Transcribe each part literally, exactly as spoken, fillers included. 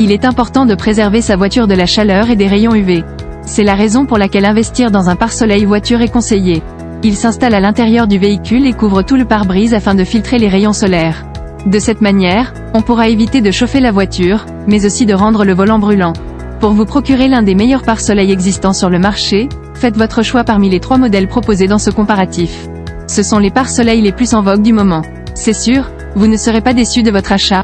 Il est important de préserver sa voiture de la chaleur et des rayons U V. C'est la raison pour laquelle investir dans un pare-soleil voiture est conseillé. Il s'installe à l'intérieur du véhicule et couvre tout le pare-brise afin de filtrer les rayons solaires. De cette manière, on pourra éviter de chauffer la voiture, mais aussi de rendre le volant brûlant. Pour vous procurer l'un des meilleurs pare-soleil existants sur le marché, faites votre choix parmi les trois modèles proposés dans ce comparatif. Ce sont les pare-soleil les plus en vogue du moment. C'est sûr, vous ne serez pas déçus de votre achat.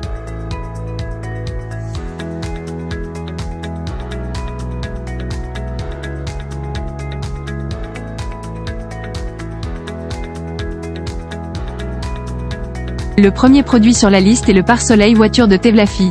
Le premier produit sur la liste est le pare-soleil voiture de Tevlafi.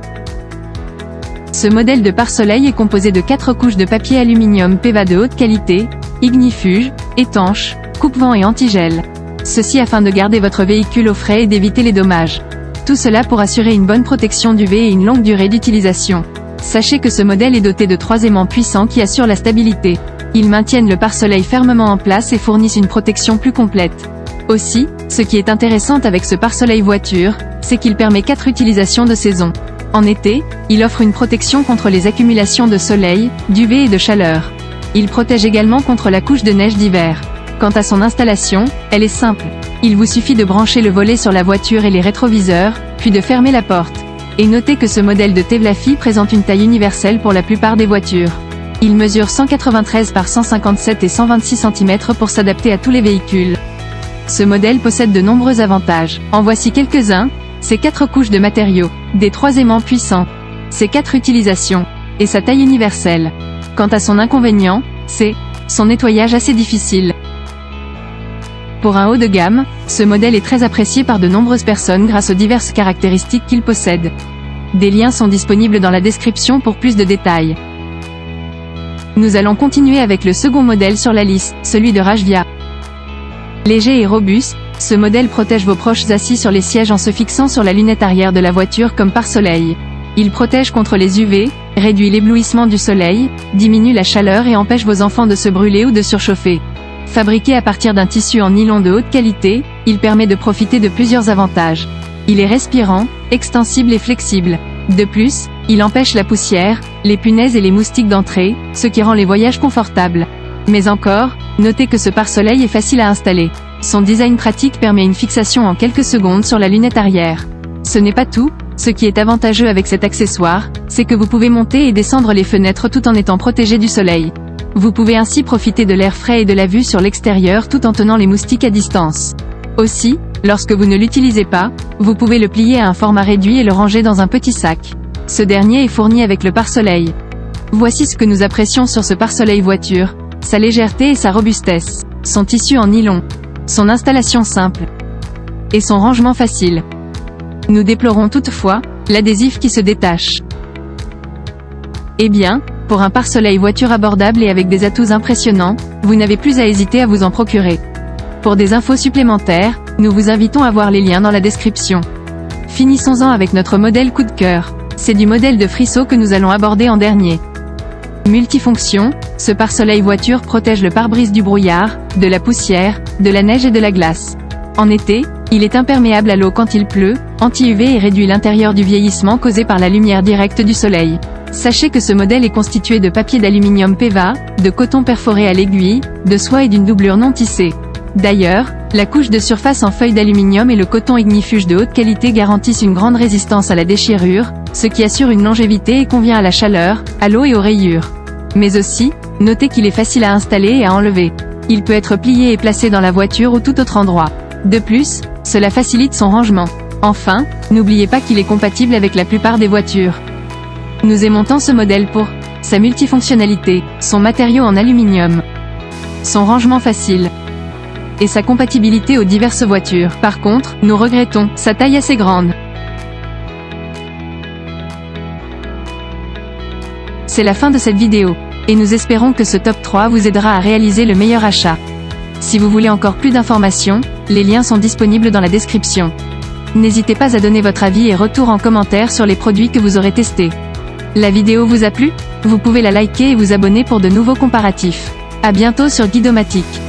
Ce modèle de pare-soleil est composé de quatre couches de papier aluminium P E V A de haute qualité, ignifuge, étanche, coupe-vent et anti-gel. Ceci afin de garder votre véhicule au frais et d'éviter les dommages. Tout cela pour assurer une bonne protection d'U V et une longue durée d'utilisation. Sachez que ce modèle est doté de trois aimants puissants qui assurent la stabilité. Ils maintiennent le pare-soleil fermement en place et fournissent une protection plus complète. Aussi, ce qui est intéressant avec ce pare-soleil voiture, c'est qu'il permet quatre utilisations de saison. En été, il offre une protection contre les accumulations de soleil, d'U V et de chaleur. Il protège également contre la couche de neige d'hiver. Quant à son installation, elle est simple. Il vous suffit de brancher le volet sur la voiture et les rétroviseurs, puis de fermer la porte. Et notez que ce modèle de Tevlafi présente une taille universelle pour la plupart des voitures. Il mesure cent quatre-vingt-treize par cent cinquante-sept et cent vingt-six centimètres pour s'adapter à tous les véhicules. Ce modèle possède de nombreux avantages. En voici quelques-uns. Ses quatre couches de matériaux, des trois aimants puissants, ses quatre utilisations, et sa taille universelle. Quant à son inconvénient, c'est son nettoyage assez difficile. Pour un haut de gamme, ce modèle est très apprécié par de nombreuses personnes grâce aux diverses caractéristiques qu'il possède. Des liens sont disponibles dans la description pour plus de détails. Nous allons continuer avec le second modèle sur la liste, celui de Rajvia. Léger et robuste, ce modèle protège vos proches assis sur les sièges en se fixant sur la lunette arrière de la voiture comme pare-soleil. Il protège contre les U V, réduit l'éblouissement du soleil, diminue la chaleur et empêche vos enfants de se brûler ou de surchauffer. Fabriqué à partir d'un tissu en nylon de haute qualité, il permet de profiter de plusieurs avantages. Il est respirant, extensible et flexible. De plus, il empêche la poussière, les punaises et les moustiques d'entrer, ce qui rend les voyages confortables. Mais encore, notez que ce pare-soleil est facile à installer. Son design pratique permet une fixation en quelques secondes sur la lunette arrière. Ce n'est pas tout, ce qui est avantageux avec cet accessoire, c'est que vous pouvez monter et descendre les fenêtres tout en étant protégé du soleil. Vous pouvez ainsi profiter de l'air frais et de la vue sur l'extérieur tout en tenant les moustiques à distance. Aussi, lorsque vous ne l'utilisez pas, vous pouvez le plier à un format réduit et le ranger dans un petit sac. Ce dernier est fourni avec le pare-soleil. Voici ce que nous apprécions sur ce pare-soleil voiture, sa légèreté et sa robustesse, son tissu en nylon, son installation simple et son rangement facile. Nous déplorons toutefois l'adhésif qui se détache. Eh bien, pour un pare-soleil voiture abordable et avec des atouts impressionnants, vous n'avez plus à hésiter à vous en procurer. Pour des infos supplémentaires, nous vous invitons à voir les liens dans la description. Finissons-en avec notre modèle coup de cœur. C'est du modèle de Friso que nous allons aborder en dernier. Multifonction, ce pare-soleil voiture protège le pare-brise du brouillard, de la poussière, de la neige et de la glace. En été, il est imperméable à l'eau quand il pleut, anti-U V et réduit l'intérieur du vieillissement causé par la lumière directe du soleil. Sachez que ce modèle est constitué de papier d'aluminium P E V A, de coton perforé à l'aiguille, de soie et d'une doublure non tissée. D'ailleurs, la couche de surface en feuille d'aluminium et le coton ignifuge de haute qualité garantissent une grande résistance à la déchirure, ce qui assure une longévité et convient à la chaleur, à l'eau et aux rayures. Mais aussi, notez qu'il est facile à installer et à enlever. Il peut être plié et placé dans la voiture ou tout autre endroit. De plus, cela facilite son rangement. Enfin, n'oubliez pas qu'il est compatible avec la plupart des voitures. Nous aimons tant ce modèle pour sa multifonctionnalité, son matériau en aluminium, son rangement facile et sa compatibilité aux diverses voitures. Par contre, nous regrettons sa taille assez grande. C'est la fin de cette vidéo, et nous espérons que ce top trois vous aidera à réaliser le meilleur achat. Si vous voulez encore plus d'informations, les liens sont disponibles dans la description. N'hésitez pas à donner votre avis et retour en commentaire sur les produits que vous aurez testés. La vidéo vous a plu? Vous pouvez la liker et vous abonner pour de nouveaux comparatifs. À bientôt sur Guidomatique.